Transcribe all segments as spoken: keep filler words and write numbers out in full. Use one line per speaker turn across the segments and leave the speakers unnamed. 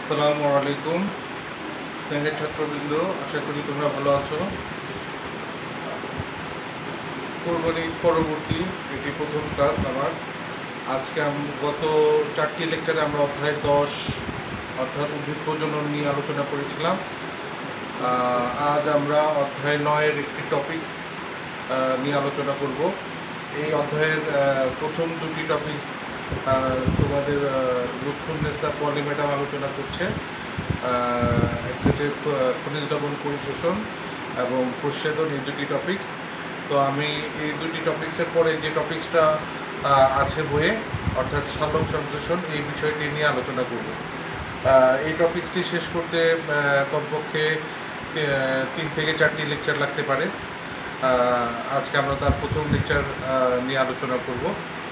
আসসালামু আলাইকুম স্নেহের ছাত্রবৃন্দ, আশা করি তোমরা ভালো আছো। কোরবানি পরবর্তী এটি প্রথম ক্লাস আমার। আজকে গত চারটি লেকচারে আমরা অধ্যায় দশ অর্থাৎ উদ্ভিদ প্রজনন নিয়ে আলোচনা করেছিলাম। আজ আমরা অধ্যায় নয়ের একটি টপিকস নিয়ে আলোচনা করব। এই অধ্যায়ের প্রথম দুটি টপিকস তোমাদের লুৎফুন্নেসা পলি ম্যাডাম আলোচনা করছে। একটা হচ্ছে খনিজ লবণ পরিশোষণ এবং প্রচ্ছেদন, এই দুটি টপিকস। তো আমি এই দুটি টপিক্সের পরে যে টপিক্সটা আছে বইয়ে অর্থাৎ সালোক সংশ্লেষণ, এই বিষয়টি নিয়ে আলোচনা করব। এই টপিক্সটি শেষ করতে কমপক্ষে তিন থেকে চারটি লেকচার লাগতে পারে। আজকে আমরা তার প্রথম লেকচার নিয়ে আলোচনা করব।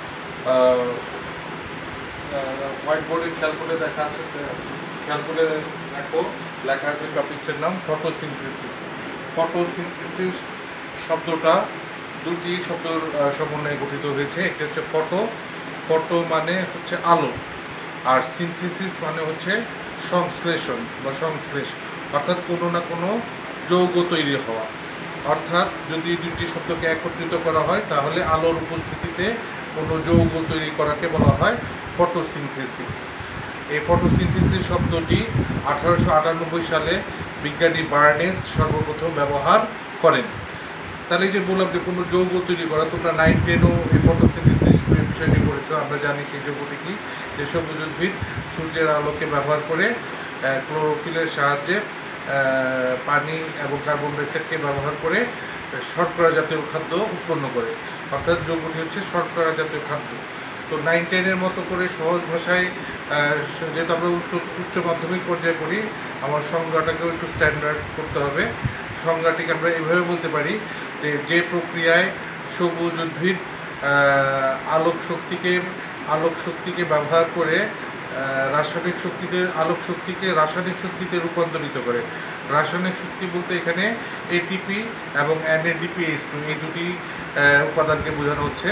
হোয়াইট বোর্ডে খেয়াল করে দেখা আছে, খেয়াল করে দেখো লেখা আছে টপিক্সের নাম ফটোসিনথেসিস। ফটোসিনথেসিস শব্দটা দুটি শব্দের সমন্বয়ে গঠিত হয়েছে। একটি হচ্ছে ফটো, ফটো মানে হচ্ছে আলো, আর সিনথেসিস মানে হচ্ছে সংশ্লেষণ বা সংশ্লেষ, অর্থাৎ কোনো না কোনো যৌগ তৈরি হওয়া। অর্থাৎ যদি দুটি শব্দকে একত্রিত করা হয় তাহলে আলোর উপস্থিতিতে কোনো যৌগ তৈরি করাকে বলা হয় ফটোসিনথেসিস। এই ফটোসিনথেসিস শব্দটি আঠারোশো আটানব্বই সালে বিজ্ঞানী বার্নেস সর্বপ্রথম ব্যবহার করেন। তাহলে এই যে বললাম যে কোনো যৌগ তৈরি করা, তোমরা নাইন টেনও এই ফটোসিনথেসিস বিষয়টি করেছো। আমরা জানি সেই যৌগটি কি, যে সবুজ উদ্ভিদ সূর্যের আলোকে ব্যবহার করে ক্লোরোফিলের সাহায্যে পানি এবং কার্বন ডাইঅক্সাইডকে ব্যবহার করে শর্করা জাতীয় খাদ্য উৎপন্ন করে, অর্থাৎ যৌগটি হচ্ছে শর্করা জাতীয় খাদ্য। তো নাইন টেনের মতো করে সহজ ভাষায়, যেহেতু আমরা উচ্চ উচ্চ মাধ্যমিক পর্যায়ে পড়ি, আমার সংজ্ঞাটাকেও একটু স্ট্যান্ডার্ড করতে হবে। সংজ্ঞাটিকে আমরা এইভাবে বলতে পারি যে যে প্রক্রিয়ায় সবুজ উদ্ভিদ আলোক শক্তিকে আলোক শক্তিকে ব্যবহার করে রাসায়নিক শক্তিতে আলোক শক্তিকে রাসায়নিক শক্তিতে রূপান্তরিত করে। রাসায়নিক শক্তি বলতে এখানে এটিপি এবং এনএডিপিএইচ টু, এই দুটি উপাদানকে বোঝানো হচ্ছে।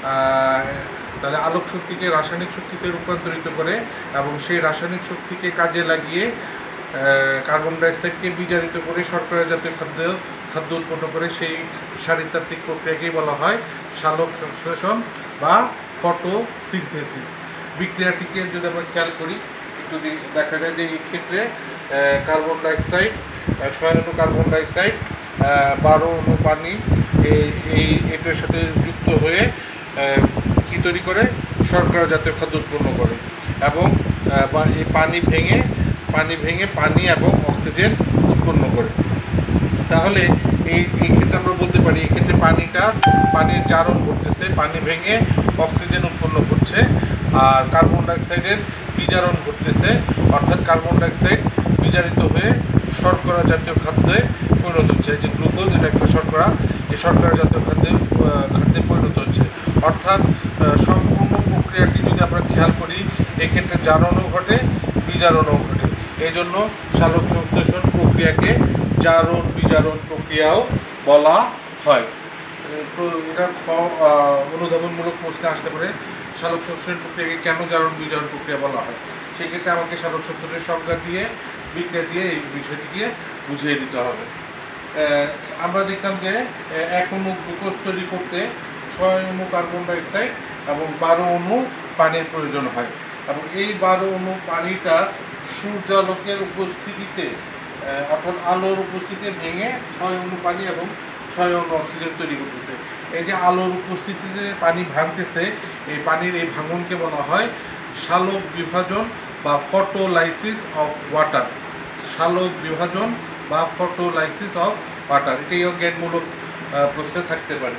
তাহলে আলোক শক্তিকে রাসায়নিক শক্তিতে রূপান্তরিত করে এবং সেই রাসায়নিক শক্তিকে কাজে লাগিয়ে কার্বন ডাইঅক্সাইডকে বিজারিত করে শর্করা জাতীয় খাদ্য খাদ্য উৎপন্ন করে, সেই শারীরতাত্ত্বিক প্রক্রিয়াকেই বলা হয় সালোক সংশ্লেষণ বা ফটোসিনথেসিস। বিক্রিয়াটিকে যদি আমরা খেয়াল করি, যদি দেখা যায় যে এই ক্ষেত্রে কার্বন ডাইঅক্সাইড, ছয় অণু কার্বন ডাইঅক্সাইড, বারো অণু পানি এই এই এটার সাথে যুক্ত হয়ে কী তৈরি করে, শর্করা জাতীয় খাদ্য উৎপন্ন করে এবং এই পানি ভেঙে পানি ভেঙে পানি এবং অক্সিজেন উৎপন্ন করে। তাহলে এই এই ক্ষেত্রে আমরা বলতে পারি এই ক্ষেত্রে পানিটা পানির জারণ ঘটতেছে, পানি ভেঙে অক্সিজেন উৎপন্ন করছে, আর কার্বন ডাইঅক্সাইডের বিজারণ ঘটতেছে, অর্থাৎ কার্বন ডাইঅক্সাইড বিজারিত হয়ে শর্করা জাতীয় খাদ্যে পরিণত হচ্ছে। যে গ্লুকোজ, এটা একটা শর্করা, এই শর্করা জাতীয় খাদ্যে খাদ্যে পরিণত হচ্ছে। অর্থাৎ সম্পূর্ণ প্রক্রিয়াটি যদি আমরা খেয়াল করি, এক্ষেত্রে জারণও ঘটে, বিজারণও ঘটে। এই জন্য সালোক সংশ্লেষণ প্রক্রিয়াকে জারণ বিজারণ প্রক্রিয়াও বলা হয়। এটা অনুধাবনমূলক প্রশ্নে আসতে পারে, সালোক সংশ্লেষণ প্রক্রিয়াকে কেন জারণ বিজারণ প্রক্রিয়া বলা হয়। সেক্ষেত্রে আমাকে সালোক সংশ্লেষণের সংজ্ঞা দিয়ে বিক্রিয়া দিয়ে এই বিষয়টিকে বুঝিয়ে দিতে হবে। আমরা দেখলাম যে এক অণু গ্লুকোজ তৈরি করতে ছয় অণু কার্বন ডাইঅক্সাইড এবং বারো অণু পানির প্রয়োজন হয়, এবং এই বারো অণু পানিটা সূর্যালোকের উপস্থিতিতে অর্থাৎ আলোর উপস্থিতিতে ভেঙে ছয় অণু পানি এবং ছয় অণু অক্সিজেন তৈরি করতেছে। এই যে আলোর উপস্থিতিতে পানি ভাঙতেছে, এই পানির এই ভাঙনকে বলা হয় সালোক বিভাজন বা ফটোলাইসিস অফ ওয়াটার। সালোক বিভাজন বা ফটোলাইসিস অফ ওয়াটার, এটাই জ্ঞানমূলক প্রশ্নে থাকতে পারে।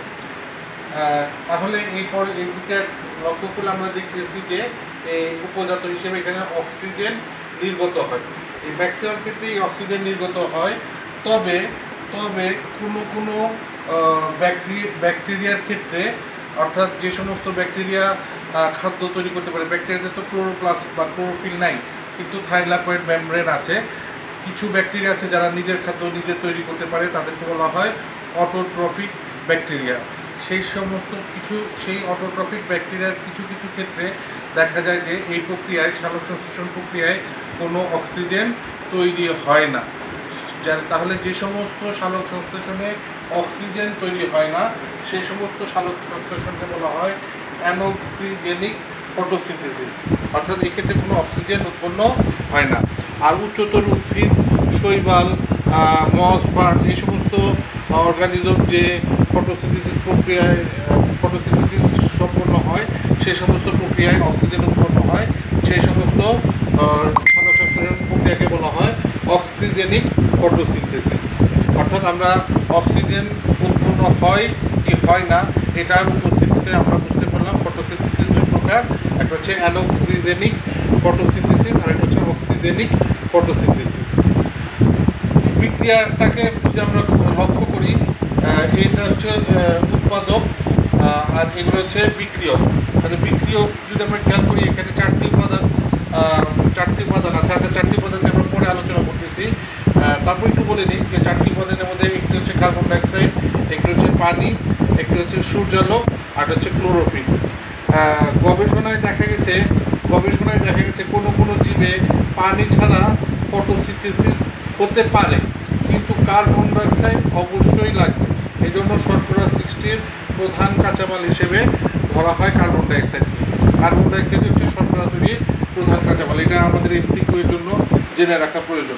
তাহলে এরপর এই দিকে লক্ষ্য করলে আমরা দেখতেছি যে এই উপজাত হিসেবে এখানে অক্সিজেন নির্গত হয়। এই ম্যাক্সিমাম ক্ষেত্রেই অক্সিজেন নির্গত হয়, তবে তবে কোনো কোনো ব্যাকটেরিয়া ব্যাকটেরিয়ার ক্ষেত্রে, অর্থাৎ যে সমস্ত ব্যাকটেরিয়া খাদ্য তৈরি করতে পারে, ব্যাকটেরিয়াতে তো ক্লোরোপ্লাস্ট বা ক্লোরোফিল নাই, কিন্তু থাইলাকয়েড মেমব্রেন আছে। কিছু ব্যাকটেরিয়া আছে যারা নিজের খাদ্য নিজে তৈরি করতে পারে, তাদেরকে বলা হয় অটোট্রফিক ব্যাকটেরিয়া। সেই সমস্ত কিছু সেই অটোট্রফিক ব্যাকটেরিয়ার কিছু কিছু ক্ষেত্রে দেখা যায় যে এই প্রক্রিয়ায় সালোক সংশ্লেষণ প্রক্রিয়ায় কোনো অক্সিজেন তৈরি হয় না। যার তাহলে যে সমস্ত সালোক সংশ্লেষণে অক্সিজেন তৈরি হয় না সেই সমস্ত সালোক সংশ্লেষণকে বলা হয় অ্যানোক্সিজেনিক ফটোসিনথেসিস, অর্থাৎ এক্ষেত্রে কোনো অক্সিজেন উৎপন্ন হয় না। আর উচ্চতর উদ্ভিদ, শৈবাল, মস, বার্ড এই সমস্ত অর্গানিজম যে ফটোসিনথেসিস প্রক্রিয়ায় ফটোসিনথেসিস সম্পন্ন হয় সেই সমস্ত প্রক্রিয়ায় অক্সিজেন উৎপন্ন হয়, সেই সমস্ত সালোক সংশ্লেষণ প্রক্রিয়াকে বলা হয় অক্সিজেনিক ফটোসিনথেসিস। অর্থাৎ আমরা অক্সিজেন উৎপন্ন হয় কি হয় না এটার উপস্থিতিতে আমরা বুঝতে পারলাম ফটোসিনথেসিস দুই প্রকার, একটা হচ্ছে অ্যানোক্সিজেনিক ফটোসিনথেসিস আর একটা হচ্ছে অক্সিজেনিক ফটোসিনথেসিস। বিক্রিয়াটাকে যদি আমরা লক্ষ্য করি, এটা হচ্ছে উৎপাদক আর এগুলো হচ্ছে বিক্রিয়ক। তাহলে বিক্রিয়ক যদি আমরা খেয়াল করি এখানে চারটি উপাদান চারটি উপাদান আছে। আচ্ছা, চারটি উপাদানকে আমরা পরে আলোচনা করতেছি। তারপর একটু বলে নিই যে চারটি উপাদানের মধ্যে একটি হচ্ছে কার্বন ডাইঅক্সাইড, একটি হচ্ছে পানি, একটি হচ্ছে সূর্যালোক আর হচ্ছে ক্লোরোফিল। গবেষণায় দেখা গেছে গবেষণায় দেখা গেছে কোনো কোনো জীবে পানি ছাড়া ফটোসিনথেসিস হতে পারে, কিন্তু কার্বন ডাইঅক্সাইড অবশ্যই লাগবে। এই জন্য শর্করা সৃষ্টির প্রধান কাঁচামাল হিসেবে ধরা হয় কার্বন ডাইঅক্সাইড। কার্বন ডাইঅক্সাইড হচ্ছে শর্করা তৈরির প্রধান কাঁচামাল। এটা আমাদের এমসিকিউ এর জন্য জেনে রাখা প্রয়োজন।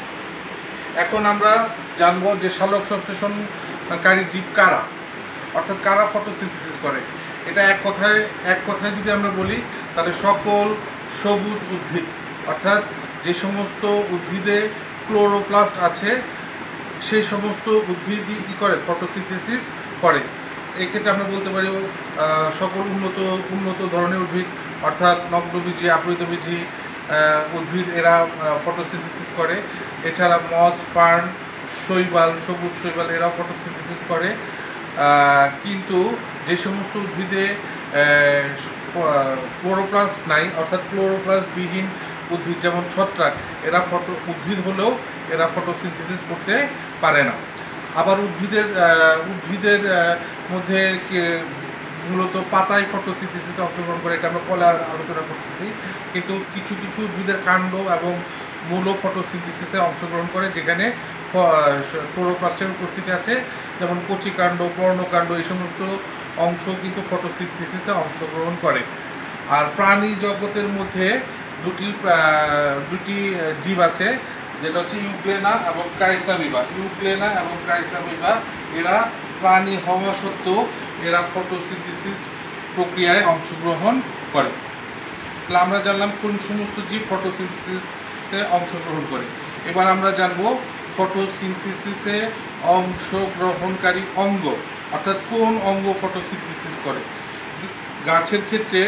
এখন আমরা জানবো যে সালোক সংশ্লেষণকারী জীব কারা, অর্থাৎ কারা ফটোসিনথেসিস করে। এটা এক কথায় এক কথায় যদি আমরা বলি তাহলে সকল সবুজ উদ্ভিদ, অর্থাৎ যে সমস্ত উদ্ভিদে ক্লোরোপ্লাস্ট আছে সেই সমস্ত উদ্ভিদই কী করে ফটোসিনথেসিস করে। এক্ষেত্রে আমরা বলতে পারি সকল উন্নত উন্নত ধরনের উদ্ভিদ, অর্থাৎ নগ্নবীজি, আবৃতবীজি উদ্ভিদ এরা ফটোসিনথেসিস করে। এছাড়া মস, ফার্ন, শৈবাল, সবুজ শৈবাল এরাও ফটোসিনথেসিস করে। কিন্তু যে সমস্ত উদ্ভিদে ক্লোরোপ্লাস্ট নাই, অর্থাৎ ক্লোরোপ্লাস্টবিহীন উদ্ভিদ যেমন ছত্রাক, এরা ফটো উদ্ভিদ হলেও এরা ফটোসিনথেসিস করতে পারে না। আবার উদ্ভিদের উদ্ভিদের মধ্যে মূলত পাতায় ফটোসিনথেসিসে অংশগ্রহণ করে, এটা আমরা পরে আলোচনা করতেছি। কিন্তু কিছু কিছু উদ্ভিদের কাণ্ড এবং মূল ফটোসিনথেসিসে অংশগ্রহণ করে যেখানে ক্লোরোপ্লাস্টের উপস্থিতি আছে, যেমন কচিকাণ্ড, পর্ণকাণ্ড এই সমস্ত অংশ কিন্তু ফটোসিনথেসিসে অংশগ্রহণ করে। আর প্রাণী জগতের মধ্যে দুটি দুটি জীব আছে, যেটা হচ্ছে ইউগ্লেনা এবং ক্রাইসামিবা। ইউগ্লেনা এবং ক্রাইসামিবা এরা প্রাণী হওয়া সত্ত্বেও এরা ফটোসিনথেসিস প্রক্রিয়ায় অংশগ্রহণ করে। তাহলে আমরা জানলাম কোন সমস্ত জীব ফটোসিনথেসিসে অংশগ্রহণ করে। এবার আমরা জানবো ফটোসিনথেসিসে অংশগ্রহণকারী অঙ্গ, অর্থাৎ কোন অঙ্গ ফটোসিনথেসিস করে। গাছের ক্ষেত্রে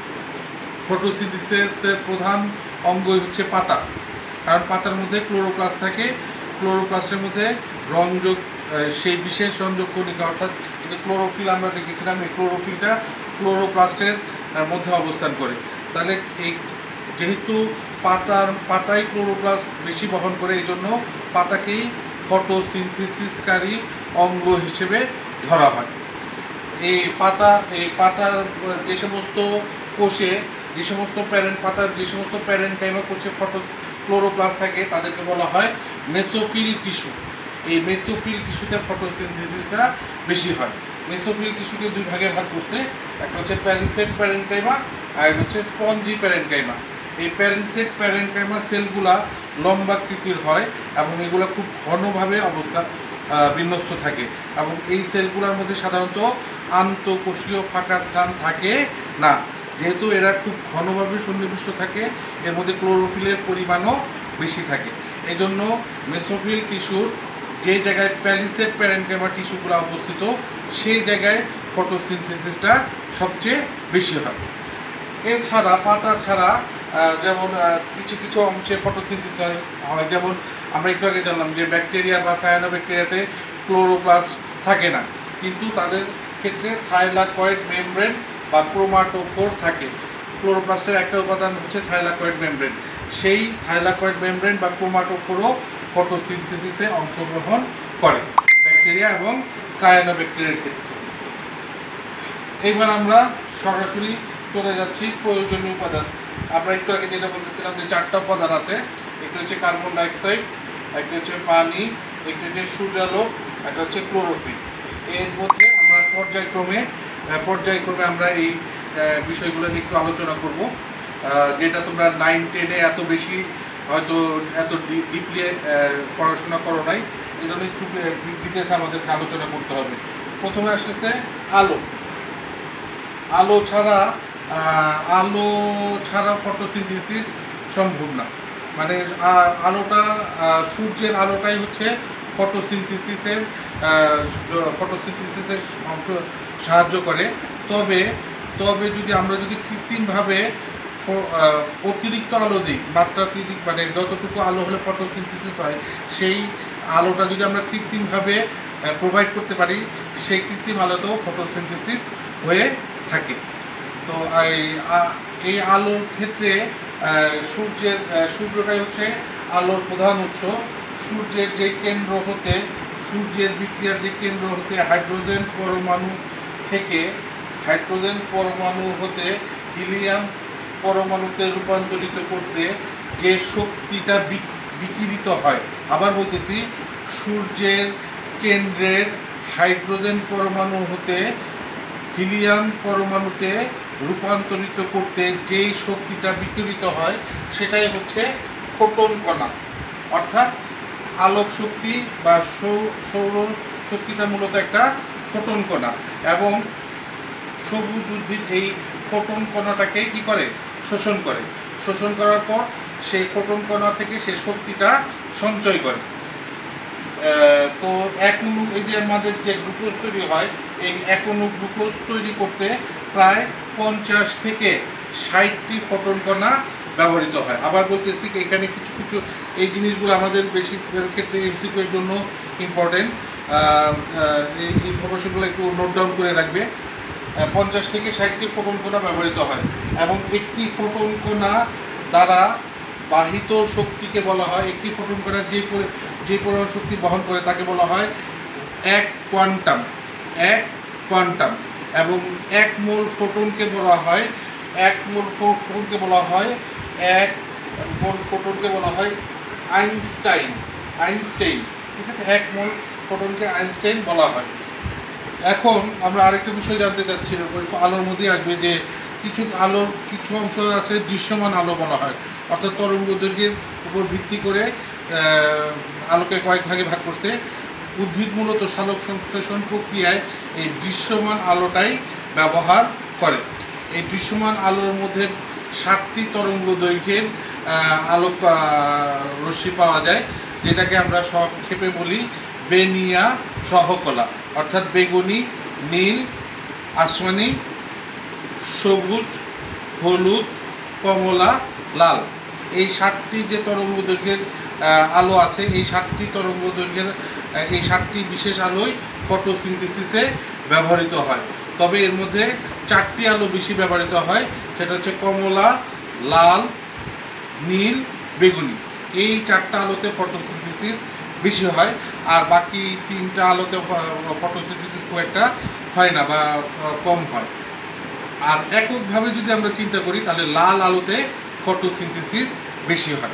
ফটোসিনথেসিসের প্রধান অঙ্গই হচ্ছে পাতা, কারণ পাতার মধ্যে ক্লোরোপ্লাস্ট থাকে। ক্লোরোপ্লাস্টের মধ্যে রঞ্জক, সেই বিশেষ রঞ্জক কণিকা, অর্থাৎ যে ক্লোরোফিল আমরা দেখেছিলাম, এই ক্লোরোফিলটা ক্লোরোপ্লাস্টের মধ্যে অবস্থান করে। তাহলে এই যেহেতু পাতার পাতায় ক্লোরোপ্লাস্ট বেশি বহন করে, এই জন্য পাতাকেই ফটোসিনথেসিসকারী অঙ্গ হিসেবে ধরা হয়। এই পাতা এই পাতার যে সমস্ত কোষে যে সমস্ত প্যারেন্ট পাতার যে সমস্ত প্যারেনকাইমা কোষে ফটো ক্লোরোপ্লাস্ট থাকে তাদেরকে বলা হয় মেসোফিল টিস্যু। এই মেসোফিল টিস্যুতে ফটোসিনথেসিসটা বেশি হয়। মেসোফিল টিস্যুকে দুই ভাগে ভাগ করছে, একটা হচ্ছে প্যালিসেড প্যারেনকাইমা আর একটা হচ্ছে স্পঞ্জি প্যারেনকাইমা। এই প্যালিসেড প্যারেনকাইমা সেলগুলা লম্বাকৃতির হয় এবং এগুলো খুব ঘনভাবে অবস্থা বিন্যস্ত থাকে, এবং এই সেলগুলোর মধ্যে সাধারণত আন্তঃকোষীয় ফাঁকা স্থান থাকে না। যেহেতু এরা খুব ঘনভাবে সন্নিবিষ্ট থাকে, এর মধ্যে ক্লোরোফিলের পরিমাণও বেশি থাকে। এই জন্য মেসোফিল টিস্যুর যে জায়গায় প্যালিসেড প্যারেনকাইমা টিস্যুগুলো অবস্থিত সেই জায়গায় ফটোসিনথেসিসটা সবচেয়ে বেশি হয়। এছাড়া পাতা ছাড়া যেমন কিছু কিছু অংশে ফটোসিনথেসিস হয়, যেমন আমরা একটু আগে জানলাম যে ব্যাকটেরিয়া বা সায়ানোব্যাকটেরিয়াতে ক্লোরোপ্লাস্ট থাকে না, কিন্তু তাদের ক্ষেত্রে থাইলাকয়েড মেমব্রেন বা ক্রোমাটোফোর থাকে। ক্লোরোপ্লাস্টের একটা উপাদান হচ্ছে থাইলাকয়েড মেমব্রেন, সেই থাইলাকয়েড মেমব্রেন বা ক্রোমাটোফোরও ফটোসিনথেসিসে অংশগ্রহণ করে ব্যাকটেরিয়া এবং সায়ানোব্যাকটেরিয়ার ক্ষেত্রে। এইবার আমরা সরাসরি চলে যাচ্ছি প্রয়োজনীয় উপাদান। আমরা একটু আগে যেটা বলতেছিলাম যে চারটা উপাদান আছে, একটা হচ্ছে কার্বন ডাইঅক্সাইড, একটা হচ্ছে পানি, একটা হচ্ছে সূর্যালোক, একটা হচ্ছে ক্লোরোফিল। এর মধ্যে আমরা পর্যায়ক্রমে পর্যায়ক্রমে আমরা এই বিষয়গুলো নিয়ে একটু আলোচনা করব, যেটা তোমরা নাইন টেনে এত বেশি হয়তো এত ডিপলি পড়াশোনা করো নাই, এই জন্য একটু ডিটেলস আমাদেরকে আলোচনা করতে হবে। প্রথমে আসতেছে আলো। আলো ছাড়া আলো ছাড়া ফটোসিনথেসিস সম্ভব না। মানে আলোটা, সূর্যের আলোটাই হচ্ছে ফটোসিনথেসিসের ফটোসিনথেসিসের অংশ সাহায্য করে। তবে তবে যদি আমরা যদি কৃত্রিমভাবে অতিরিক্ত আলো দিই, মাত্রাতিরিক্ত মানে যতটুকু আলো হলে ফটোসিনথেসিস হয়, সেই আলোটা যদি আমরা কৃত্রিমভাবে প্রোভাইড করতে পারি, সেই কৃত্রিম আলোতেও ফটোসিনথেসিস হয়ে থাকে। তো এই আলোর ক্ষেত্রে সূর্যের সূর্যটাই হচ্ছে আলোর প্রধান উৎস। সূর্যের যে কেন্দ্র হতে সূর্যের বিক্রিয়ার যে কেন্দ্র হতে হাইড্রোজেন পরমাণু থেকে হাইড্রোজেন পরমাণু হতে হিলিয়াম পরমাণুতে রূপান্তরিত করতে যে শক্তিটা বিকিরিত হয়, আবার বলতেছি, সূর্যের কেন্দ্রের হাইড্রোজেন পরমাণু হতে হিলিয়াম পরমাণুতে রূপান্তরিত করতে যেই শক্তিটা বিকিরিত হয়, সেটাই হচ্ছে ফোটন কণা। অর্থাৎ আলোক শক্তি বা সৌর শক্তিটা মূলত একটা ফোটন কণা, এবং সবুজ উদ্ভিদ এই ফোটন কণাটাকে কি করে, শোষণ করে। শোষণ করার পর সেই ফোটন কণা থেকে সেই শক্তিটা সঞ্চয় করে। তো এক অণু, এই যে আমাদের যে গ্লুকোজ তৈরি হয়, এই এক অণু গ্লুকোজ তৈরি করতে প্রায় পঞ্চাশ থেকে ষাটটি ফোটন কণা ব্যবহৃত হয়। আবার বলতেছি এখানে কিছু কিছু এই জিনিসগুলো আমাদের বেশিরভাগ ক্ষেত্রে এমসিকিউ এর জন্য ইম্পর্টেন্ট, এই ইনফরমেশনগুলো একটু নোট ডাউন করে রাখবে। পঞ্চাশ থেকে ষাটটি ফোটন কণা ব্যবহৃত হয়, এবং একটি ফোটন কণা দ্বারা বাহিত শক্তিকে বলা হয়, একটি ফোটন কণা যে যে পরিমাণ শক্তি বহন করে তাকে বলা হয় এক কোয়ান্টাম। এক কোয়ান্টাম এবং এক মোল ফোটনকে বলা হয় এক মোল ফোটনকে বলা হয় এক মোল ফোটনকে বলা হয় আইনস্টাইন আইনস্টাইন ঠিক আছে, এক মোল ফোটনকে আইনস্টাইন বলা হয়। এখন আমরা আরেকটা বিষয় জানতে চাচ্ছি, আলোর মধ্যে আসবে যে কিছু আলোর কিছু অংশ আছে দৃশ্যমান আলো বলা হয়, অর্থাৎ তরঙ্গ দৈর্ঘ্যের উপর ভিত্তি করে আলোকে কয়েক ভাগে ভাগ করছে। উদ্ভিদ মূলত সালোক সংশ্লেষণ প্রক্রিয়ায় এই দৃশ্যমান আলোটাই ব্যবহার করে। এই দৃশ্যমান আলোর মধ্যে ষাটটি তরঙ্গ দৈর্ঘ্যের আলোক রশ্মি পাওয়া যায়, যেটাকে আমরা সংক্ষেপে বলি বেনিয়া সহকলা, অর্থাৎ বেগুনি, নীল, আসমানি, সবুজ, হলুদ, কমলা, লাল। এই ষাটটি যে তরঙ্গ দৈর্ঘ্যের আলো আছে, এই ষাটটি তরঙ্গ দৈর্ঘ্যের এই ষাটটি বিশেষ আলোই ফটোসিনথেসিসে ব্যবহৃত হয়। তবে এর মধ্যে চারটি আলো বেশি ব্যবহৃত হয়, সেটা হচ্ছে কমলা, লাল, নীল, বেগুনি। এই চারটা আলোতে ফটোসিনথেসিস বেশি হয়, আর বাকি তিনটা আলোতে ফটোসিনথেসিস খুব একটা হয় না বা কম হয়। আর এককভাবে যদি আমরা চিন্তা করি তাহলে লাল আলোতে ফটোসিনথেসিস বেশি হয়।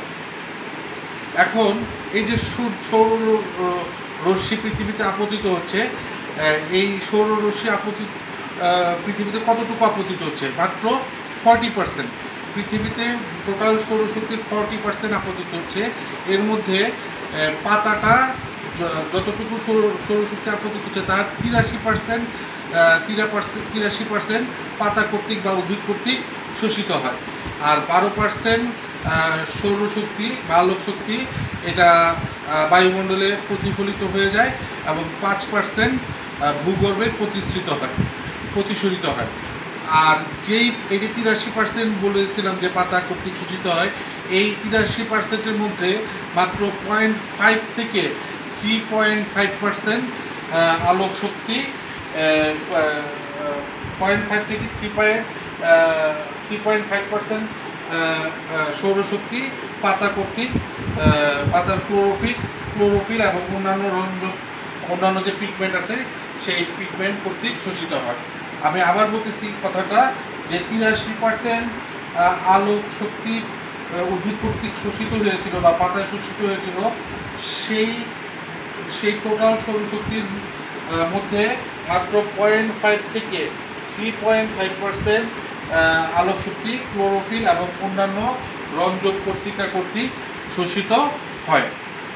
এখন এই যে সৌর রশ্মি পৃথিবীতে আপতিত হচ্ছে, এই সৌর রশ্মি আপতিত পৃথিবীতে কতটুকু আপতিত হচ্ছে? মাত্র ফর্টি পার্সেন্ট। পৃথিবীতে টোটাল সৌরশক্তির ফর্টি পার্সেন্ট আপতিত হচ্ছে। এর মধ্যে পাতাটা যতটুকু সৌরশক্তি আপতিত হচ্ছে তার তিরাশি পার্সেন্ট তিরা পার্সেন্ট তিরাশি পার্সেন্ট পাতা কর্তৃক বা উদ্ভিদ কর্তৃক শোষিত হয়, আর বারো পার্সেন্ট সৌরশক্তি বা আলোক শক্তি এটা বায়ুমণ্ডলে প্রতিফলিত হয়ে যায়, এবং পাঁচ পার্সেন্ট ভূগর্ভে প্রতিষ্ঠিত হয় প্রতিসরিত হয়। আর যেই এই যে তিরাশি পার্সেন্ট বলেছিলাম যে পাতা কর্তৃক শোষিত হয়, এই তিরাশি পার্সেন্টের মধ্যে মাত্র পয়েন্ট ফাইভ থেকে থ্রি পয়েন্ট ফাইভ পার্সেন্ট আলোক শক্তি পয়েন্ট ফাইভ থেকে three point three point five percent সৌরশক্তি পাতা কর্তৃক পাতার ক্লোরোফিল ক্লোরোফিল এবং অন্যান্য রঞ্জক অন্যান্য যে পিগমেন্ট আছে সেই পিগমেন্ট কর্তৃক শোষিত হয়। আমি আবার বলতেছি কথাটা, যে তিরাশি পার্সেন্ট আলোক শক্তি উদ্ভিদ কর্তৃক শোষিত হয়েছিল বা পাতায় শোষিত হয়েছিল, সেই সেই টোটাল সৌরশক্তির মধ্যে মাত্র পয়েন্ট ফাইভ থেকে থ্রি পয়েন্ট ফাইভ পার্সেন্ট আলোক শক্তি ক্লোরোফিল এবং অন্যান্য রঞ্জক পত্রিকা কর্তৃক শোষিত হয়।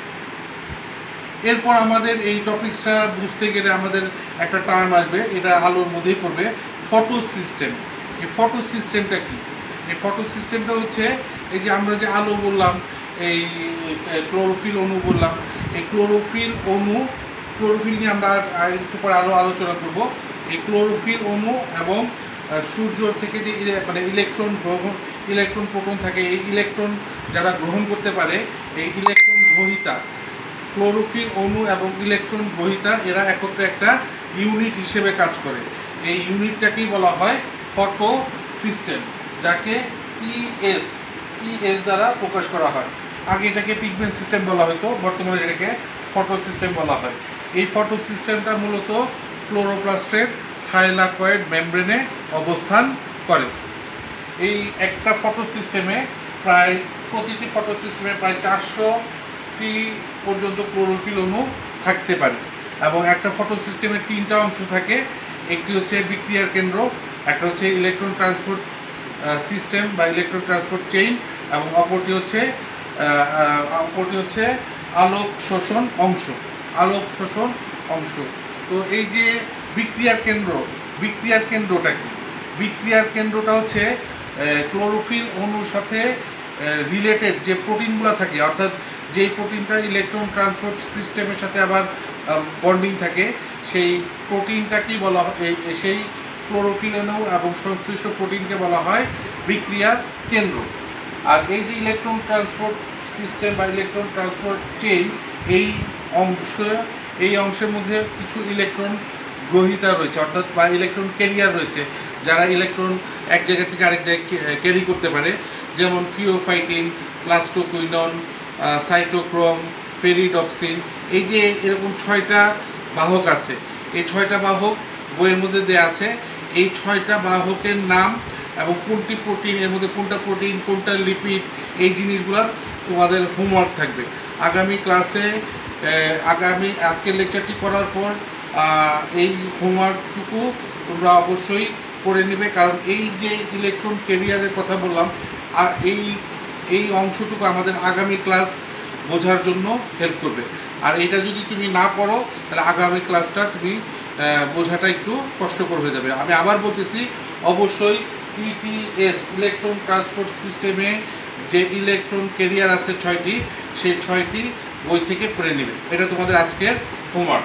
এরপর আমাদের এই টপিকসটা বুঝতে গেলে আমাদের একটা টার্ম আসবে, এটা আলোর মধ্যেই পড়বে, ফটো সিস্টেম। এই ফটো সিস্টেমটা কি? এই ফটো সিস্টেমটা হচ্ছে এই যে আমরা যে আলো বললাম, এই ক্লোরোফিল অণু বললাম, এই ক্লোরোফিল অণু ক্লোরোফিল নিয়ে আমরা একটু পরে আরও আলোচনা করব। এই ক্লোরোফিল অণু এবং সূর্য থেকে যে মানে ইলেকট্রন গ্রহণ ইলেকট্রন প্রোটন থাকে, এই ইলেকট্রন যারা গ্রহণ করতে পারে, এই ইলেকট্রন গ্রহিতা ক্লোরোফিল অণু এবং ইলেকট্রন গ্রহিতা এরা একত্রে একটা ইউনিট হিসেবে কাজ করে। এই ইউনিটটাকেই বলা হয় ফটো সিস্টেম, যাকে পিএস পিএস দ্বারা প্রকাশ করা হয়। আগে এটাকে পিগমেন্ট সিস্টেম বলা হতো, বর্তমানে এটাকে ফটো সিস্টেম বলা হয়। এই ফটো সিস্টেমটা মূলত ক্লোরোপ্লাস্টের থাইলাকয়েড মেমব্রেনে অবস্থান করে। এই একটা ফটো সিস্টেমে প্রায় প্রতিটি ফটো সিস্টেমে প্রায় চারশোটি পর্যন্ত ক্লোরোফিল অণু থাকতে পারে এবং একটা ফটো সিস্টেমের তিনটা অংশ থাকে। একটি হচ্ছে বিক্রিয়ার কেন্দ্র, একটা হচ্ছে ইলেকট্রন ট্রান্সপোর্ট সিস্টেম বা ইলেকট্রন ট্রান্সপোর্ট চেইন, এবং অপরটি হচ্ছে অপরটি হচ্ছে আলোক শোষণ অংশ আলোক শোষণ অংশ তো এই যে বিক্রিয়ার কেন্দ্র, বিক্রিয়ার কেন্দ্রটা কি? বিক্রিয়ার কেন্দ্রটা হচ্ছে ক্লোরোফিল অণুর সাথে রিলেটেড যে প্রোটিনগুলো থাকে, অর্থাৎ যেই প্রোটিনটা ইলেকট্রন ট্রান্সপোর্ট সিস্টেমের সাথে আবার বন্ডিং থাকে, সেই প্রোটিনটাকেই বলা হয়, সেই ক্লোরোফিল অণু এবং সংশ্লিষ্ট প্রোটিনকে বলা হয় বিক্রিয়ার কেন্দ্র। আর এই যে ইলেকট্রন ট্রান্সপোর্ট সিস্টেম বা ইলেকট্রন ট্রান্সপোর্ট চেইন, এই অংশ এই অংশের মধ্যে কিছু ইলেকট্রন গ্রহিতা রয়েছে, অর্থাৎ বা ইলেকট্রন ক্যারিয়ার রয়েছে, যারা ইলেকট্রন এক জায়গা থেকে আরেক জায়গায় ক্যারি করতে পারে, যেমন ফিওফাইটিন, প্লাস্টোকুইনন, সাইটোক্রোম, পেরিডক্সিন। এই যে এরকম ছয়টা বাহক আছে, এই ছয়টা বাহক বইয়ের মধ্যে দেওয়া আছে। এই ছয়টা বাহকের নাম এবং কোনটি প্রোটিন, এর মধ্যে কোনটা প্রোটিন কোনটা লিপিড, এই জিনিসগুলো তোমাদের হোমওয়ার্ক থাকবে আগামী ক্লাসে। আগামী আজকের লেকচারটি করার পর এই হোমওয়ার্কটুকু তোমরা অবশ্যই করে নেবে, কারণ এই যে ইলেকট্রন ক্যারিয়ারের কথা বললাম, এই এই অংশটুকু আমাদের আগামী ক্লাস বোঝার জন্য হেল্প করবে। আর এটা যদি তুমি না পড়ো তাহলে আগামী ক্লাসটা তুমি বোঝাটা একটু কষ্টকর হয়ে যাবে। আমি আবার বলতেছি, অবশ্যই ইটিএস ইলেকট্রন ট্রান্সপোর্ট সিস্টেমে যে ইলেকট্রন ক্যারিয়ার আছে ছয়টি, সেই ছয়টি বই থেকে পড়ে নেবে। এটা তোমাদের আজকের হোমওয়ার্ক।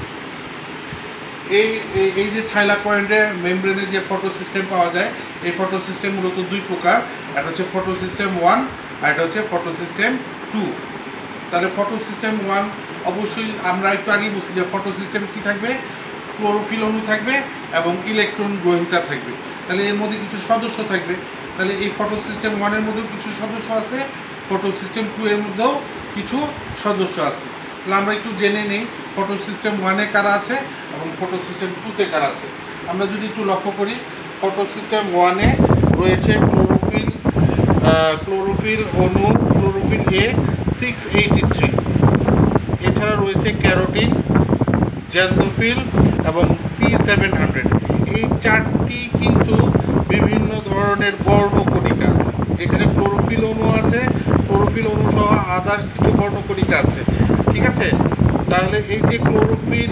এই এই যে থাইলাকয়েডের মেমব্রেনে যে ফটো সিস্টেম পাওয়া যায়, এই ফটো সিস্টেম মূলত দুই প্রকার, একটা হচ্ছে ফটো সিস্টেম ওয়ান আর একটা হচ্ছে ফটো সিস্টেম টু। তাহলে ফটো সিস্টেম ওয়ান অবশ্যই আমরা একটু আগেই বুঝছি যে ফটো সিস্টেম কী থাকবে, ক্লোরোফিল অণু থাকবে এবং ইলেকট্রন গ্রহিতা থাকবে। তাহলে এর মধ্যে কিছু সদস্য থাকবে। তাহলে এই ফটো সিস্টেম ওয়ানের মধ্যেও কিছু সদস্য আছে, ফটো সিস্টেম টু এর মধ্যেও কিছু সদস্য আছে। তাহলে আমরা একটু জেনে নিই ফটো সিস্টেম ওয়ানে কারা আছে এবং ফটো সিস্টেম টুতে কারা আছে। আমরা যদি একটু লক্ষ্য করি, ফটো সিস্টেম ওয়ানে রয়েছে ক্লোরোফিল ক্লোরোফিল অণু chlorophyll A six eighty three, এছাড়া রয়েছে ক্যারোটিন, জ্যান্থোফিল এবং পি সেভেন হান্ড্রেড। এই চারটি কিন্তু বিভিন্ন ধরনের বর্ণকণিকা, যেখানে ক্লোরোফিল অণু আছে, ক্লোরোফিল অণু সহ আদার্স কিছু বর্ণকণিকা আছে, ঠিক আছে। তাহলে এই যে chlorophyll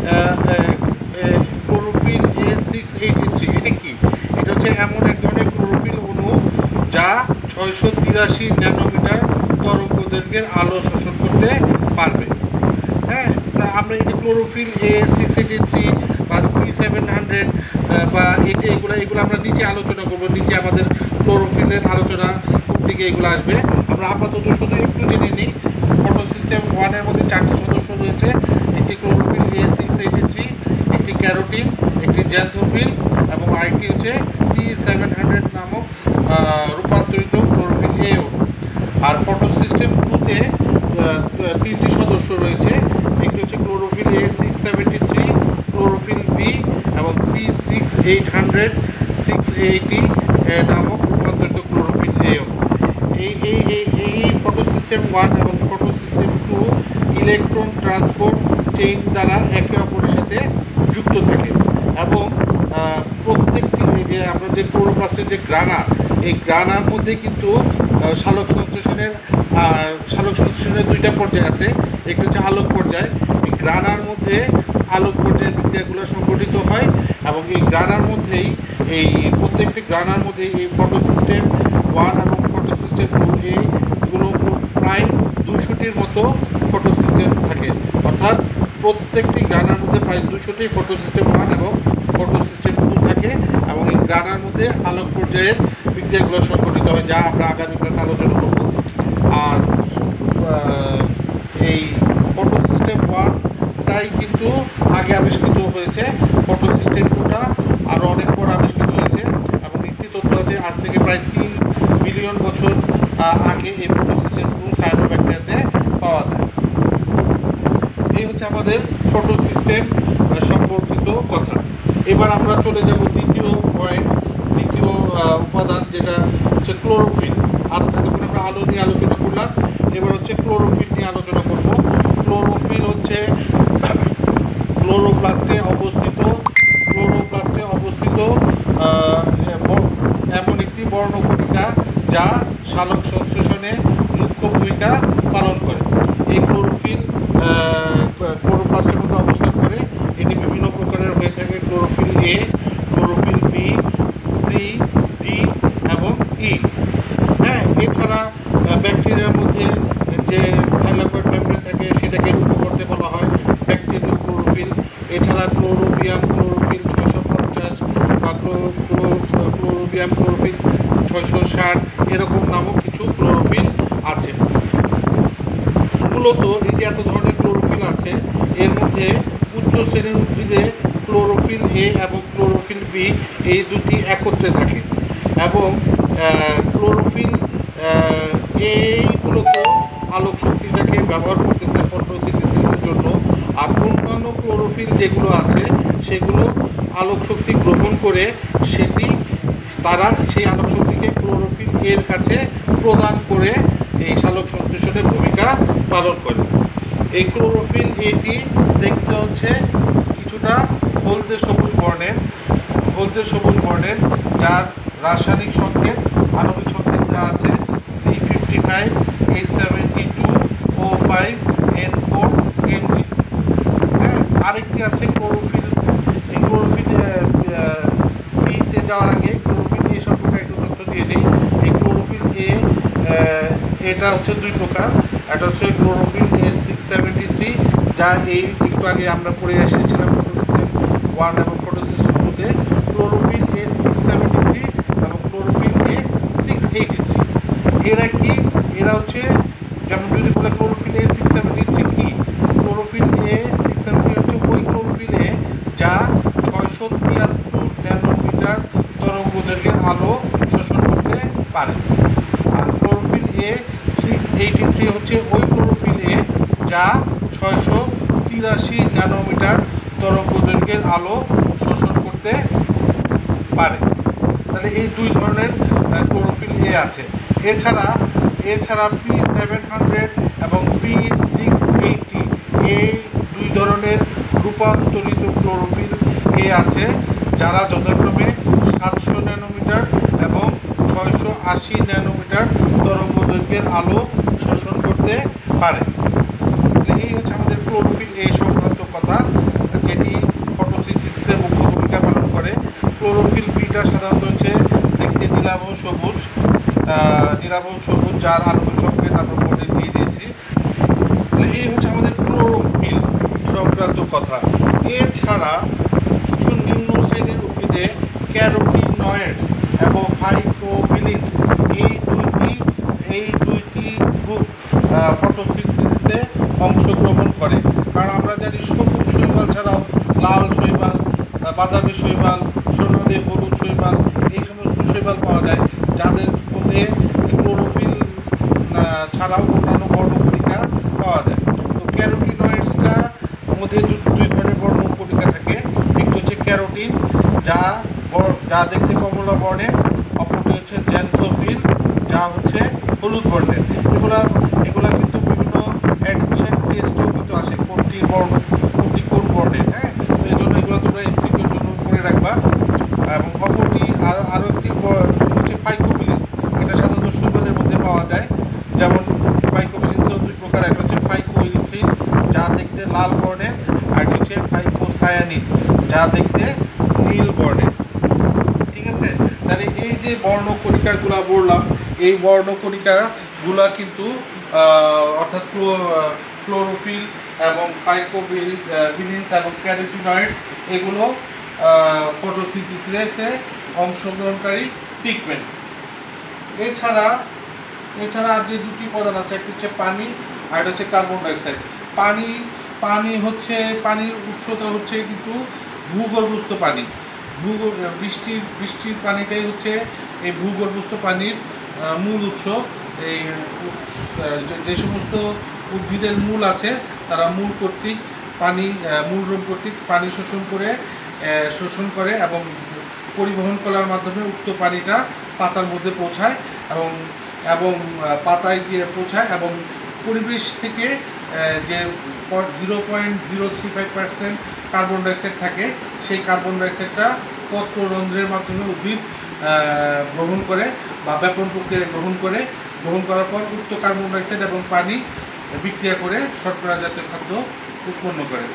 chlorophyll A six eighty three, এটা কি? এটা হচ্ছে এমন এক ধরনের ক্লোরোফিল অণু যা ছয়শো তিরাশি ন্যানোমিটার তরঙ্গ দৈর্ঘ্যের আলো শোষণ করতে পারবে। হ্যাঁ, তা আমরা এই যে chlorophyll A six eighty three বা পি সেভেন হান্ড্রেড বা এটা এগুলো এগুলো আমরা নিচে আলোচনা করবো, নিচে আমাদের ক্লোরোফিলের আলোচনা থেকে এগুলো আসবে। আমরা আপাতত শুধু একটু জেনে নিই, ফটো সিস্টেম ওয়ানের মধ্যে চারটি সদস্য রয়েছে, একটি chlorophyll A six eighty three, একটি ক্যারোটিন, একটি জ্যান্থোফিল এবং আরেকটি হচ্ছে পি সেভেন হান্ড্রেড নামক রূপান্তরিত ক্লোরোফিল এ। আর ফটো সিস্টেম টুতে তিনটি সদস্য রয়েছে, একটি হচ্ছে chlorophyll A six seventy three, chlorophyll B এবং পি সিক্স এইট এইটি নামক রূপান্তরিত ক্লোরোফিল এ। এই এই এই এই ফটোসিস্টেম ওয়ান এবং photosystem two electron transport chain দ্বারা একে অপরের সাথে যুক্ত থাকে এবং প্রত্যেকটি যে আমরা যে ক্লোরোপ্লাস্টের যে গ্রানার, এই গ্রানার মধ্যে কিন্তু সালোক সংশ্লেষণের সালোক সংশ্লেষণের দুইটা পর্যায় আছে। একটি হচ্ছে আলোক পর্যায়। এই গ্রানার মধ্যে আলোক পর্যায়ের বিক্রিয়াগুলো সংঘটিত হয় এবং এই গ্রানার মধ্যেই এই প্রত্যেকটি গ্রানার মধ্যে এই ফটোসিস্টেম ওয়ান এবং ফটোসিস্টেম টু এইগুলো প্রায় দুশোটির মতো ফটোসিস্টেম থাকে। অর্থাৎ প্রত্যেকটি গ্রানার মধ্যে প্রায় দুশোটি ফটোসিস্টেম ওয়ান এবং ফটোসিস্টেম টু থাকে এবং এই গ্রানার মধ্যে আলোক পর্যায়ের বিক্রিয়াগুলো সংঘটিত হয়, যা আমরা আগামী ক্লাসে আলোচনা করব। আর এই ফটোসিস্টেম ওয়ানটাই কিন্তু আগে আবিষ্কৃত হয়েছে, ফটোসিস্টেম টুটা আরও অনেক পর আবিষ্কৃত হয়েছে এবং একটি তথ্য আছে আজ থেকে প্রায় তিন বিলিয়ন বছর আগে এই ফটোসিস্টেম টু সায়ানোব্যাকটেরিয়াতে পাওয়া যায়। এই হচ্ছে আমাদের ফটোসিস্টেম সম্পর্কিত কথা। এবার আমরা চলে যাব দ্বিতীয় পয়েন্ট, দ্বিতীয় উপাদান, যেটা হচ্ছে ক্লোরোফিল। আর এতক্ষণ আমরা আলো নিয়ে আলোচনা করলাম, এবার হচ্ছে ক্লোরোফিল নিয়ে আলোচনা করব। ক্লোরোফিল হচ্ছে ক্লোরোপ্লাস্টে অবস্থিত ক্লোরোপ্লাস্টে অবস্থিত এমন একটি বর্ণকণিকা যা সালোক সংশ্লেষণে মুখ্য ভূমিকা পালন করে। এই ক্লোরোফিল ক্লোরোপ্লাস্টের মধ্যে অবস্থান করে। এটি বিভিন্ন প্রকারের হয়ে থাকে: chlorophyll A, chlorophyll B, C, D এবং ই। হ্যাঁ, এছাড়া ব্যাকটেরিয়ার মধ্যে যে থাইলাকয়েড মেমব্রেন থাকে সেটাকে রূপ করতে বলা হয় ব্যাকটেরিয়া ক্লোরোফিল। এছাড়া ক্লোরোবিয়াম ক্লোরোফিল ছয়শো পঞ্চাশ বা ক্লোরোবিয়াম ক্লোরোফিল ছয়শো ষাট এরকম নামক কিছু ক্লোরোফিল আছে। মূলত এই যে এত ধরনের ক্লোরোফিল আছে, এর মধ্যে উচ্চ শ্রেণীর উদ্ভিদে ক্লোরোফিল এ এবং ক্লোরোফিল বি এই দুটি একত্রে থাকে এবং ক্লোরোফিল এই মূলত আলোক শক্তিটাকে ব্যবহার করতেছে ফটোসিনথেসিসের জন্য। আর অন্যান্য ক্লোরোফিল যেগুলো আছে সেগুলো আলোক শক্তি গ্রহণ করে সেটি তারা সেই আলোক শক্তিকে ক্লোরোফিল এর কাছে প্রদান করে এই সালোক সংশ্লেষণের ভূমিকা পালন করে। এই ক্লোরোফিল এটি দেখতে হচ্ছে কিছুটা হলদে সবুজ বর্ণের হলদে সবুজ বর্ণের যার রাসায়নিক সংকেত আণবিক সংকেত যা আছে C fifty five H seventy two O five N four M G. হ্যাঁ, আরেকটি আছে ক্লোরোফিল। এই ক্লোরোফিল বিতে যাওয়ার আগে ক্লোরোফিল এ সম্পর্কে একটু তথ্য দিয়ে দিই। এই ক্লোরোফিল এ এটা হচ্ছে দুই প্রকার। এটা হচ্ছে chlorophyll A six seventy three, যা এই একটু আগে আমরা পড়ে এসেছিলাম ফটোসিস্টেম ওয়ান এবং ফটোসিস্টেম টুতে। Chlorophyll A six seventy three এবং chlorophyll A six eighty three. এরা কি? এরা হচ্ছে যেমন যদি বলে chlorophyll A six seventy three কি, ক্লোরোফিল এ সিক্স সেভেন্টি হচ্ছে ওই ক্লোরোফিল এ যা ছয়শো তিয়াত্তর ন্যানোমিটার তরঙ্গ দৈর্ঘ্যের আলো শোষণ করতে পারে। আর chlorophyll A six eighty three হচ্ছে ওই ক্লোরোফিল এ যা ছয়শো তিরাশি ন্যানোমিটার তরঙ্গ দৈর্ঘ্যের আলো শোষণ করতে পারে। তাহলে এই দুই ধরনের ক্লোরোফিল এ আছে। এছাড়া এছাড়া পি সেভেন হান্ড্রেড এবং পি সিক্স এইটি এই দুই ধরনের রূপান্তরিত ক্লোরোফিল এ আছে, যারা যথাক্রমে সাতশো ন্যানোমিটার এবং ছয়শো আশি ন্যানোমিটার তরঙ্গ দৈর্ঘ্যের আলো শোষণ করতে পারে। এই হচ্ছে আমাদের ক্লোরোফিল এ সংক্রান্ত কথা, যেটি ফটোসিনথেসিসে মুখ্য ভূমিকা পালন করে। ক্লোরোফিল বিটা সাধারণত হচ্ছে দেখতে নীলাভ সবুজ নীলাভ সবুজ যার আণবিক সংকেত আমরা বোর্ডে দিয়ে দিয়েছি। এই হচ্ছে আমাদের ক্লোরোফিল সংক্রান্ত কথা। এছাড়া কিছু নিম্ন শ্রেণীর উদ্ভিদে ক্যারোটিনয়েডস এবং ফাইটোবিলিনস এই দুইটি এই দুইটি গ্রুপ ফটোসিনথেসিসে অংশগ্রহণ করে। কারণ আমরা জানি সবুজ শৈবাল ছাড়াও লাল শৈবাল, বাদামি শৈবাল, সোনালি হলুদ শৈবাল এই সমস্ত শৈবাল পাওয়া যায়, যাদের মধ্যে ক্লোরোফিল ছাড়াও অন্যান্য বর্ণকণিকা পাওয়া যায়। তো ক্যারোটিনয়েডসটা মধ্যে দুই ধরনের বর্ণকণিকা থাকে। একটি হচ্ছে ক্যারোটিন, যা যা দেখতে কমলা বর্ণের, অপরটি হচ্ছে জ্যান্থোফিল যা হচ্ছে হলুদ বর্ণের। এগুলা এগুলা কিন্তু বিভিন্ন অ্যাডমিশন টেস্টেও কিন্তু আসে কোনটি বর্ণ কোনটি কোন বর্ণের। হ্যাঁ, তো এই জন্য এগুলো তোমরা এমসিকিউর জন্য করে রাখবা। এবং অপরটি আরও আরও একটি হচ্ছে ফাইকোবিলিস। এটা সাধারণত সুগারের মধ্যে পাওয়া যায়। যেমন ফাইকোবিলিসও দুই প্রকার, একটা হচ্ছে ফাইকোইরিথ্রিন যা দেখতে লাল বর্ণের, আর হচ্ছে ফাইকোসায়ানিন যা দেখতে নীল বর্ণের। ঠিক আছে, তাহলে এই যে বর্ণকণিকাগুলো বললাম, এই বর্ণকণিকাগুলা কিন্তু অর্থাৎ ক্লোরোফিল এবং ফাইকোবিলিস এবং ক্যারোটিনয়েডস এগুলো ফটোসিনথেসিসে অংশগ্রহণকারী পিগমেন্ট। এছাড়া এছাড়া আর যে দুটি উপাদান আছে, একটা হচ্ছে পানি আর একটা হচ্ছে কার্বন ডাইঅক্সাইড। পানি পানি হচ্ছে পানির উৎসটা হচ্ছে কিন্তু ভূগর্ভস্থ পানি। ভূগর্ভ বৃষ্টির বৃষ্টির পানিটাই হচ্ছে এই ভূগর্ভস্থ পানির মূল উৎস। এই যে সমস্ত উদ্ভিদের মূল আছে তারা মূল কর্তৃক পানি মূল রোগ কর্তৃক পানি শোষণ করে শোষণ করে এবং পরিবহন করার মাধ্যমে উক্ত পানিটা পাতার মধ্যে পৌঁছায় এবং এবং পাতায় গিয়ে পৌঁছায় এবং পরিবেশ থেকে যে zero point zero three five percent carbon dioxide থাকে, সেই কার্বন ডাইঅক্সাইডটা পত্ররন্ধ্রের মাধ্যমে উদ্ভিদ গ্রহণ করে বা ব্যাপন প্রক্রিয়ায় গ্রহণ করে গ্রহণ করার পর উক্ত কার্বন ডাইঅক্সাইড এবং পানি বিক্রিয়া করে শর্করা জাতীয় খাদ্য উৎপন্ন করে।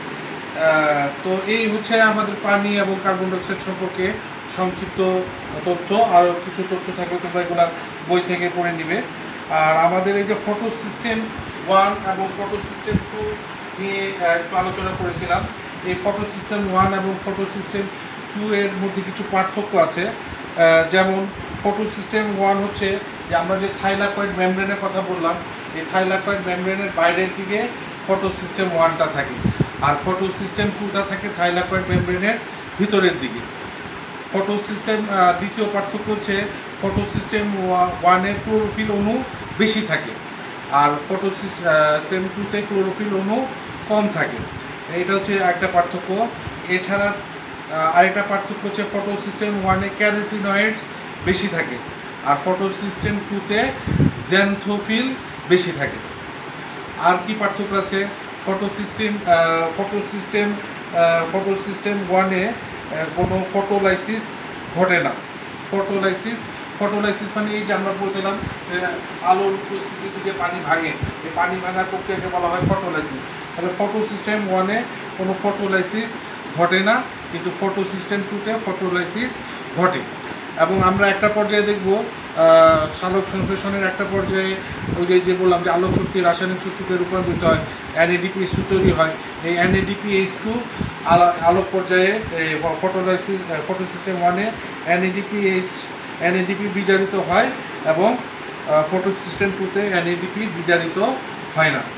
তো এই হচ্ছে আমাদের পানি এবং কার্বন ডাইঅক্সাইড সম্পর্কে সংক্ষিপ্ত তথ্য। আরও কিছু তথ্য থাকলে তোমরা এগুলো বই থেকে পড়ে নিবে। আর আমাদের এই যে ফটো সিস্টেম ওয়ান এবং ফটো সিস্টেম টু নিয়ে একটু আলোচনা করেছিলাম। এই ফটো সিস্টেম ওয়ান এবং ফটো সিস্টেম টু এর মধ্যে কিছু পার্থক্য আছে। যেমন ফটো সিস্টেম ওয়ান হচ্ছে যে আমরা যে থাইলাকয়েড মেমব্রেনের কথা বললাম, এই থাইলাকয়েড মেমব্রেনের বাইরের দিকে ফটো সিস্টেম ওয়ানটা থাকে, আর ফটো সিস্টেম টুটা থাকে থাইলাকয়েড মেমব্রেনের ভিতরের দিকে। ফটো সিস্টেম দ্বিতীয় পার্থক্য হচ্ছে ফটো সিস্টেম ওয়ানে ক্লোরোফিল অণু বেশি থাকে, আর ফটো সিস্টেম টুতে ক্লোরোফিল অণু কম থাকে। এটা হচ্ছে একটা পার্থক্য। এছাড়া আরেকটা পার্থক্য হচ্ছে ফটো সিস্টেম ওয়ানে ক্যারোটিনয়েডস বেশি থাকে, আর ফটো সিস্টেম টুতে জ্যান্থোফিল বেশি থাকে। আর কি পার্থক্য আছে, photo system photo system photo system ওয়ানে কোনো ফটোলাইসিস ঘটে না। ফটোলাইসিস ফটোলাইসিস মানে এই যে আমরা বলছিলাম আলোর উপস্থিতি থেকে পানি ভাঙে, এই পানি ভাঙার প্রক্রিয়াকে বলা হয় ফটোলাইসিস। তাহলে ফটো সিস্টেম ওয়ানে কোনো ফটোলাইসিস ঘটে না, কিন্তু ফটো সিস্টেম টুতে ফটোলাইসিস ঘটে। এবং আমরা একটা পর্যায়ে দেখব সালোক সংশ্লেষণের একটা পর্যায়ে ওই যে যে বললাম যে আলোক শক্তি রাসায়নিক শক্তিতে রূপান্তরিত হয়, এনএডিপিএইচ টু তৈরি হয়। এই এনএডিপিএইচ টু আলোক পর্যায়ে ফটোলাইসিস ফটো সিস্টেম ওয়ানে এনএডিপিএইচ এনএডিপি বিজারিত হয় এবং ফটো সিস্টেম টুতে এনএডিপি বিজারিত হয় না।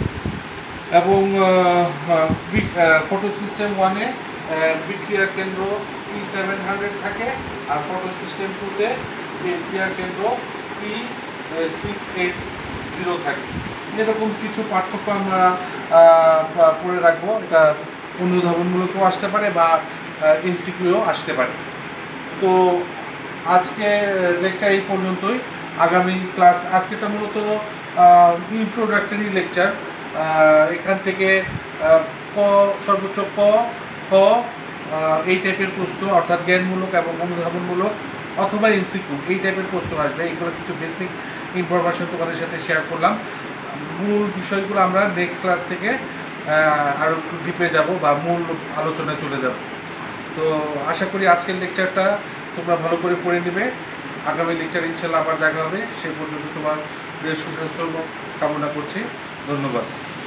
এবং ফটো সিস্টেম ওয়ানে বিক্রিয়ার কেন্দ্র পি সেভেন হান্ড্রেড থাকে, আর ফটো সিস্টেম টুতে বিক্রিয়ার কেন্দ্র পি সিক্স এইট জিরো থাকে। এরকম কিছু পার্থক্য আমরা পড়ে রাখবো। এটা অনুধাবনমূলকও আসতে পারে বা এমসিকিউও আসতে পারে। তো আজকে লেকচার এই পর্যন্তই। আগামী ক্লাস আজকেটা মূলত ইন্ট্রোডাক্টরি লেকচার। এখান থেকে ক সর্বোচ্চ ক খ এই টাইপের প্রশ্ন অর্থাৎ জ্ঞানমূলক এবং অনুধাবনমূলক অথবা এমসিকিউ এই টাইপের প্রশ্ন আসবে। এইগুলো কিছু বেসিক ইনফরমেশন তোমাদের সাথে শেয়ার করলাম। মূল বিষয়গুলো আমরা নেক্সট ক্লাস থেকে আরও একটু ডিপে যাব বা মূল আলোচনায় চলে যাব। তো আশা করি আজকের লেকচারটা তোমরা ভালো করে পড়ে নেবে। আগামী লেকচার ইনশাল্লাহ আবার দেখা হবে। সেই পর্যন্ত তোমার সুস্বাস্থ্য কামনা করছি। ধন্যবাদ।